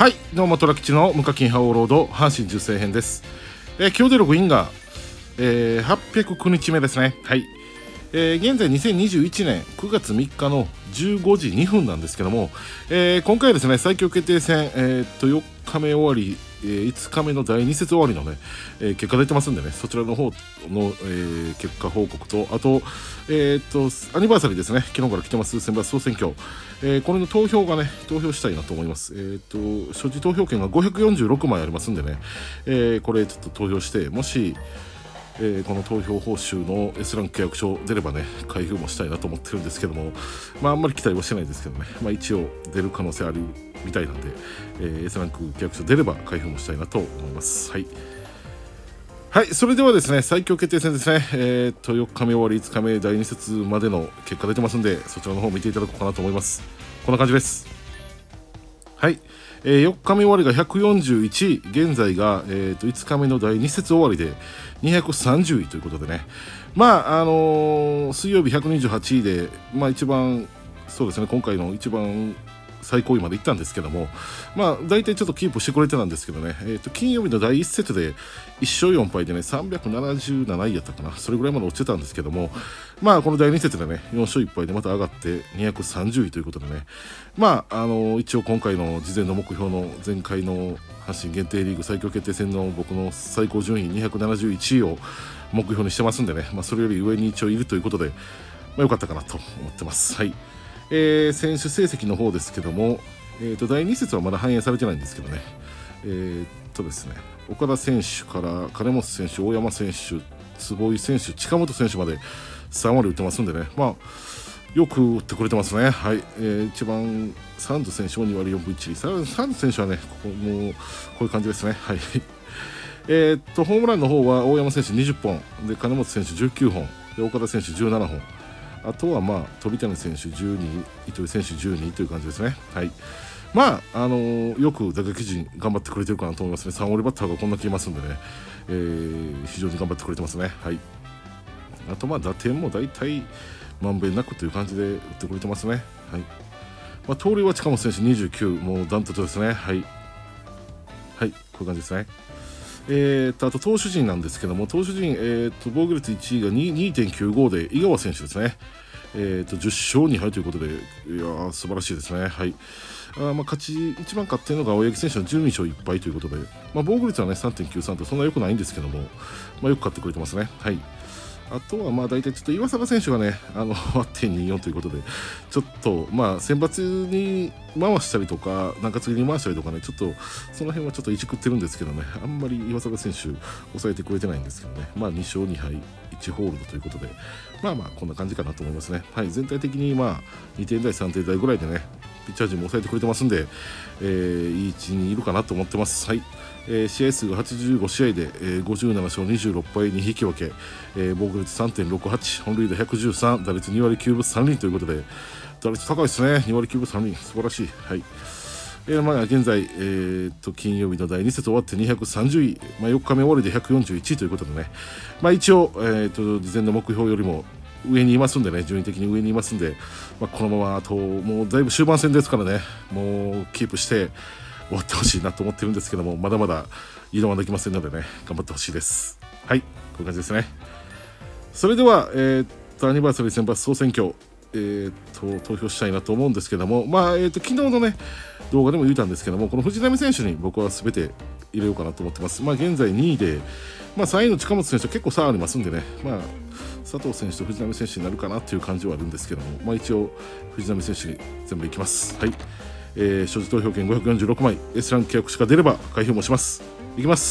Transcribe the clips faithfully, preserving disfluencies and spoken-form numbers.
はい、どうもトラ吉の無課金ハオロード阪神重生編です。えー、今日でログインが、えー、はっぴゃくきゅうにちめですね。はい、えー、現在にせんにじゅういちねんくがつみっかのじゅうごじにふんなんですけども、えー、今回はですね最強決定戦、えー、っとよっかめ終わり、えー、いつかめのだいに節終わりのね、えー、結果出てますんでね、そちらの方の、えー、結果報告と、あと、えー、っとアニバーサリーですね、昨日から来てます選抜総選挙、えー、これの投票がね投票したいなと思います。えー、っと所持投票権がごひゃくよんじゅうろくまいありますんでね、えー、これちょっと投票して、もしえー、この投票報酬の エス ランク契約書出ればね開封もしたいなと思ってるんですけども、まああんまり期待はしてないですけどね、まあ、一応出る可能性あるみたいなんで、えー、エス ランク契約書出れば開封もしたいなと思います。はい、はい、それではですね最強決定戦ですね、えー、っとよっかめ終わりいつかめだいに節までの結果出てますんで、そちらの方見ていただこうかなと思います。こんな感じです。はい、えー、よっかめ終わりがひゃくよんじゅういちい、現在が、えー、といつかめのだいに節終わりでにひゃくさんじゅういということでね、まああのー、水曜日ひゃくにじゅうはちいで、まあ、一番そうですね今回の一番最高位まで行ったんですけども、まあ大体ちょっとキープしてくれてたんですけどね、えー、と金曜日のだいいち節でいっしょうよんぱいでねさんびゃくななじゅうなないやったかな、それぐらいまで落ちてたんですけども、まあこのだいに節でねよんしょういっぱいでまた上がってにひゃくさんじゅういということでね、まああのー、一応今回の事前の目標の前回の阪神限定リーグ最強決定戦の僕の最高順位にひゃくななじゅういちいを目標にしてますんでね、まあ、それより上に一応いるということで、まあ、よかったかなと思ってます。はい、えー、選手成績の方ですけども、えー、とだいに節はまだ反映されてないんですけどね、えー、っとですね岡田選手から金本選手、大山選手、坪井選手、近本選手までさんわり打ってますんでね、まあよく打ってくれてますね。はい、えー、一番サンズ選手もにわりよんぶいちり、サンズ選手はねここもうこういう感じですね。はいえー、っとホームランの方は大山選手にじゅっぽんで、金本選手じゅうきゅうほんで、岡田選手じゅうななほん、あとはまあ飛谷選手じゅうに、糸井選手じゅうにという感じですね。はい、まああのー、よく打撃陣頑張ってくれてるかなと思いますね。さんわりバッターがこんな来ますんでね、えー、非常に頑張ってくれてますね。はい、あとまあ打点も大体まんべんなくという感じで打ってくれてますね。はい、まあ、盗塁は近本選手にじゅうきゅう、もうダントツですね。はい、はい、こういう感じですね。えー、とあと投手陣なんですけども、投手陣、えー、と防御率いちいが にてんきゅうご で井川選手ですね、えー、とじゅっしょうにはいということで、いやー素晴らしいですね。はい、あまあ勝ち一番勝っているのが青柳選手のじゅうにしょういっぱいということで、まあ、防御率は、ね、さんてんきゅうさん とそんな良くないんですけども、まあ、よく勝ってくれてますね。はい、あとはまあ大体ちょっと岩貞選手がねあの はってんによん ということで、ちょっとまあ選抜に回したりとか中継ぎに回したりとかね、ちょっとその辺はちょっといじくってるんですけどね、あんまり岩貞選手抑えてくれてないんですけどね、まあにしょうにはいいちホールドということで、まあまあこんな感じかなと思いますね。はい、全体的にまあにてん台さんてん台ぐらいでねピッチャー陣も抑えてくれてますんで、えー、いい位置にいるかなと思ってます。はい、えー、試合数がはちじゅうごしあいで、えー、ごじゅうななしょうにじゅうろっぱいに引き分け、えー、防御率 さんてんろくはち、 本塁打ひゃくじゅうさん、打率にわりきゅうぶさんりんということで、打率高いですね。にわりきゅうぶさんりん、素晴らしい。はい、えーまあ、現在、えー、と金曜日のだいに節終わってにひゃくさんじゅうい、まあ、よっかめ終わりでひゃくよんじゅういちいということでね、まあ、一応、えー、と事前の目標よりも上にいますんでね、順位的に上にいますんで、まあ、このままあともうだいぶ終盤戦ですからね、もうキープして終わってほしいなと思ってるんですけども、まだまだ移動はできませんのでね、頑張ってほしいです。はい、こういう感じですね。それでは、えー、とアニバーサリー選抜総選挙、えー、と投票したいなと思うんですけども、まあえー、と昨日のね動画でも言ったんですけども、この藤浪選手に僕は全て入れようかなと思ってます。まあ現在にいで、まあ、さんいの近本選手と結構差ありますんでね、まあ佐藤選手と藤浪選手になるかなという感じはあるんですけども、まあ、一応藤浪選手に全部いきます。はい、えー、所持投票権ごひゃくよんじゅうろくまい、 S ランク契約しか出れば開票もします。いきます。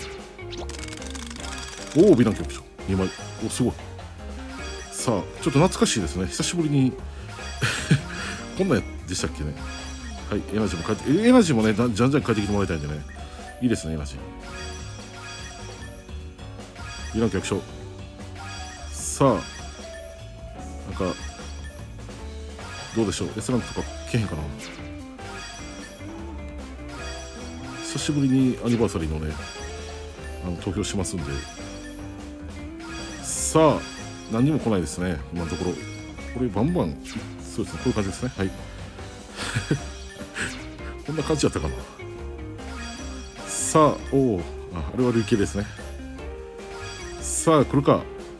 おお、ヴィラン契約書にまい、おすごい。さあちょっと懐かしいですね、久しぶりにこんなんでしたっけね。はい、エナジーも帰ってエナジーもねじゃんじゃん帰ってきてもらいたいんでね、いいですねエナジー。ヴィラン契約書、さあなんかどうでしょう、 S ランクとかけへんかな。久しぶりにアニバーサリーのねあの投票しますんで、さあ何にも来ないですね今のところ。これバンバンそうですね、こういう感じですね。はいこんな感じだったかな。さあ、おお、あ、あれは累計ですね。さあ、来るか。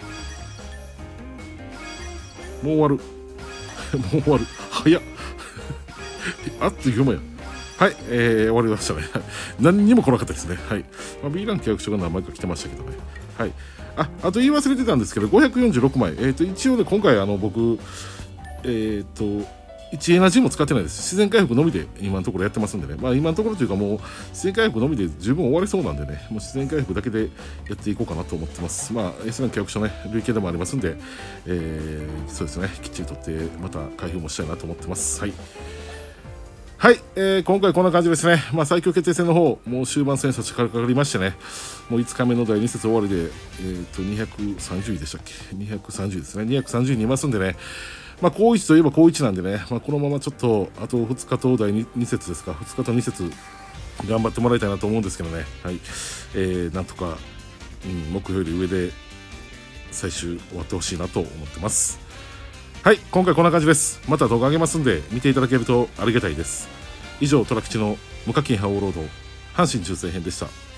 もう終わる。もう終わる。早っ。あっという間や。はい、えー、終わりましたね。何にも来なかったですね。はい。まあ、B ラン契約書が何枚か来てましたけどね。はい。あ、あと言い忘れてたんですけど、ごひゃくよんじゅうろくまい。えっ、ー、と、一応ね、今回、あの、僕、えっ、ー、と、いちエナジーも使ってないです。自然回復のみで今のところやってますんでね。まあ今のところというかもう自然回復のみで十分終わりそうなんでね。もう自然回復だけでやっていこうかなと思ってます。まあ エスラン契約書ね、累計でもありますんで、えー、そうですね、きっちりとってまた開封もしたいなと思ってます。はい。はい、えー、今回こんな感じですね。まあ最強決定戦の方、もう終盤戦差し掛かりましてね。もういつかめのだいに節終わりで、えーと、にひゃくさんじゅういでしたっけ ?にひゃくさんじゅう ですね。にひゃくさんじゅうにいますんでね。まあ、高いちといえば高いちなんでね、まあ、このままちょっと、あとふつかとだい 2, 2節ですか、ふつかとに節頑張ってもらいたいなと思うんですけどね、はい、えー、なんとか、うん、目標より上で最終終わってほしいなと思ってます。はい、今回こんな感じです。また動画上げますんで、見ていただけるとありがたいです。以上、虎吉の無課金覇王ロード、阪神重生編でした。